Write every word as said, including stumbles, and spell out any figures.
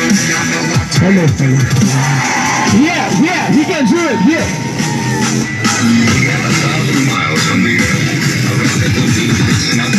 Hello, fellas. Yeah, yeah, he can do it, yeah. A thousand miles from the earth, around the